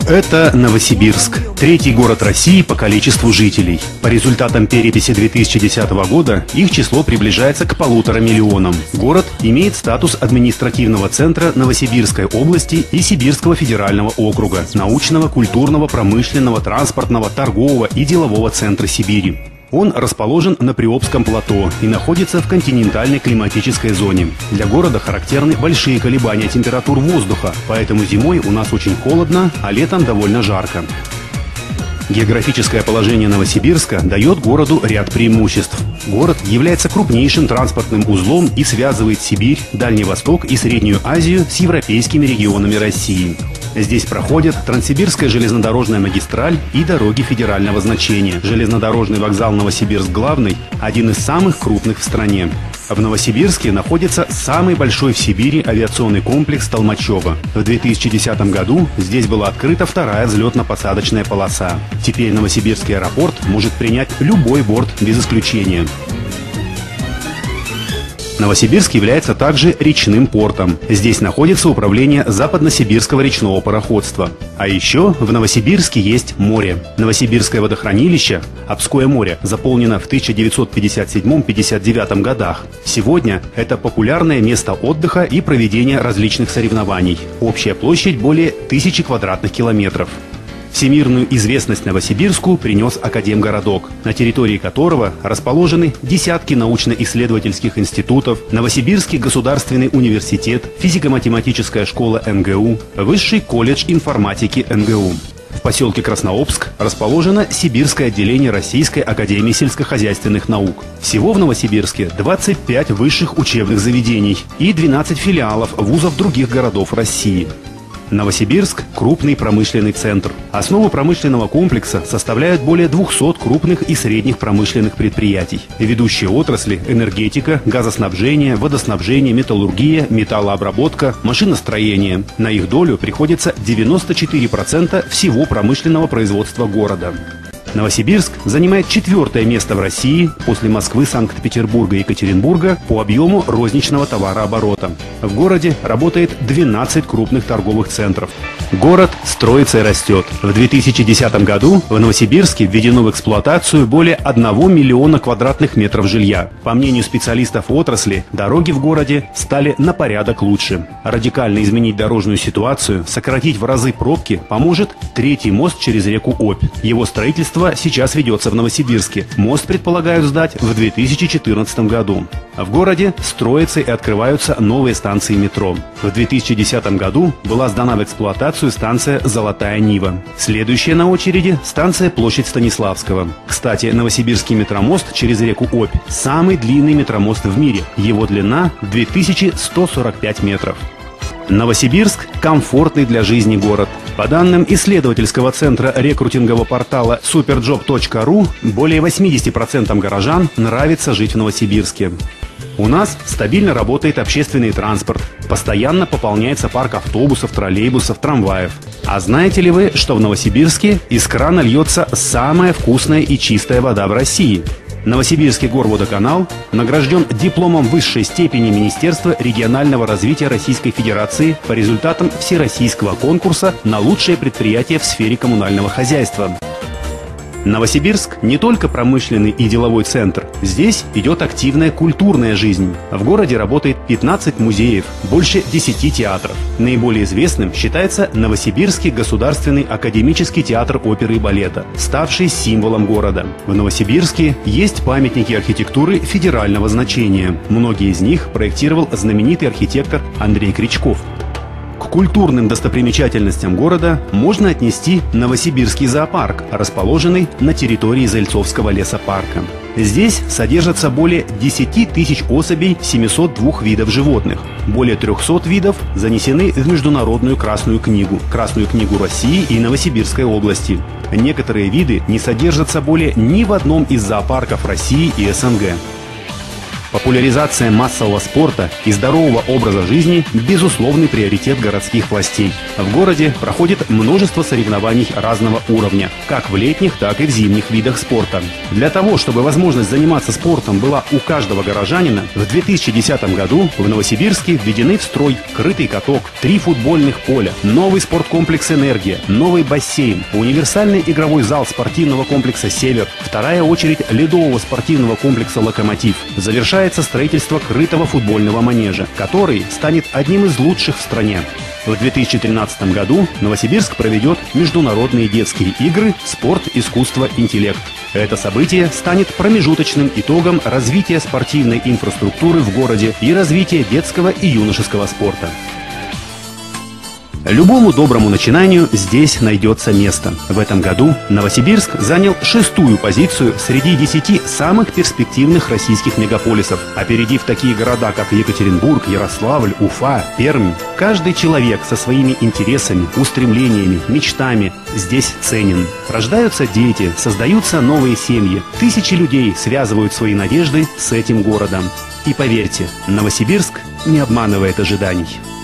Это Новосибирск, третий город России по количеству жителей. По результатам переписи 2010 года их число приближается к 1,5 миллиона. Город имеет статус административного центра Новосибирской области и Сибирского федерального округа, научного, культурного, промышленного, транспортного, торгового и делового центра Сибири. Он расположен на Приобском плато и находится в континентальной климатической зоне. Для города характерны большие колебания температур воздуха, поэтому зимой у нас очень холодно, а летом довольно жарко. Географическое положение Новосибирска дает городу ряд преимуществ. Город является крупнейшим транспортным узлом и связывает Сибирь, Дальний Восток и Среднюю Азию с европейскими регионами России. Здесь проходят Транссибирская железнодорожная магистраль и дороги федерального значения. Железнодорожный вокзал Новосибирск-Главный – один из самых крупных в стране. В Новосибирске находится самый большой в Сибири авиационный комплекс Толмачево. В 2010 году здесь была открыта вторая взлетно-посадочная полоса. Теперь Новосибирский аэропорт может принять любой борт без исключения. Новосибирск является также речным портом. Здесь находится управление Западносибирского речного пароходства. А еще в Новосибирске есть море. Новосибирское водохранилище, Обское море, заполнено в 1957-59 годах. Сегодня это популярное место отдыха и проведения различных соревнований. Общая площадь более 1000 квадратных километров. Всемирную известность Новосибирску принес Академгородок, на территории которого расположены десятки научно-исследовательских институтов, Новосибирский государственный университет, физико-математическая школа МГУ, Высший колледж информатики МГУ. В поселке Краснообск расположено Сибирское отделение Российской академии сельскохозяйственных наук. Всего в Новосибирске 25 высших учебных заведений и 12 филиалов вузов других городов России. Новосибирск – крупный промышленный центр. Основу промышленного комплекса составляют более 200 крупных и средних промышленных предприятий. Ведущие отрасли – энергетика, газоснабжение, водоснабжение, металлургия, металлообработка, машиностроение. На их долю приходится 94% всего промышленного производства города. Новосибирск занимает 4-е место в России после Москвы, Санкт-Петербурга и Екатеринбурга по объему розничного товарооборота. В городе работает 12 крупных торговых центров. Город строится и растет. В 2010 году в Новосибирске введено в эксплуатацию более 1 миллиона квадратных метров жилья. По мнению специалистов отрасли, дороги в городе стали на порядок лучше. Радикально изменить дорожную ситуацию, сократить в разы пробки поможет 3-й мост через реку Обь. Его строительство сейчас ведется в Новосибирске. Мост предполагают сдать в 2014 году. В городе строятся и открываются новые станции метро. В 2010 году была сдана в эксплуатацию станция «Золотая Нива». Следующая на очереди – станция Площадь Станиславского. Кстати, Новосибирский метромост через реку Обь – самый длинный метромост в мире. Его длина – 2145 метров. Новосибирск – комфортный для жизни город. По данным исследовательского центра рекрутингового портала superjob.ru, более 80% горожан нравится жить в Новосибирске. У нас стабильно работает общественный транспорт, постоянно пополняется парк автобусов, троллейбусов, трамваев. А знаете ли вы, что в Новосибирске из крана льется самая вкусная и чистая вода в России? Новосибирский горводоканал награжден дипломом высшей степени Министерства регионального развития Российской Федерации по результатам всероссийского конкурса на лучшее предприятие в сфере коммунального хозяйства. Новосибирск не только промышленный и деловой центр. Здесь идет активная культурная жизнь. В городе работает 15 музеев, больше 10 театров. Наиболее известным считается Новосибирский государственный академический театр оперы и балета, ставший символом города. В Новосибирске есть памятники архитектуры федерального значения. Многие из них проектировал знаменитый архитектор Андрей Кричков. К культурным достопримечательностям города можно отнести Новосибирский зоопарк, расположенный на территории Зальцовского лесопарка. Здесь содержатся более 10 тысяч особей 702 видов животных. Более 300 видов занесены в Международную Красную книгу России и Новосибирской области. Некоторые виды не содержатся более ни в одном из зоопарков России и СНГ. Популяризация массового спорта и здорового образа жизни – безусловный приоритет городских властей. В городе проходит множество соревнований разного уровня, как в летних, так и в зимних видах спорта. Для того, чтобы возможность заниматься спортом была у каждого горожанина, в 2010 году в Новосибирске введены в строй крытый каток, 3 футбольных поля, новый спорткомплекс «Энергия», новый бассейн, универсальный игровой зал спортивного комплекса «Север», вторая очередь ледового спортивного комплекса «Локомотив». Завершается строительство крытого футбольного манежа, который станет одним из лучших в стране. В 2013 году Новосибирск проведет международные детские игры «Спорт, искусство, интеллект». Это событие станет промежуточным итогом развития спортивной инфраструктуры в городе и развития детского и юношеского спорта. Любому доброму начинанию здесь найдется место. В этом году Новосибирск занял 6-ю позицию среди 10 самых перспективных российских мегаполисов, опередив такие города, как Екатеринбург, Ярославль, Уфа, Пермь. Каждый человек со своими интересами, устремлениями, мечтами здесь ценен. Рождаются дети, создаются новые семьи. Тысячи людей связывают свои надежды с этим городом. И поверьте, Новосибирск не обманывает ожиданий.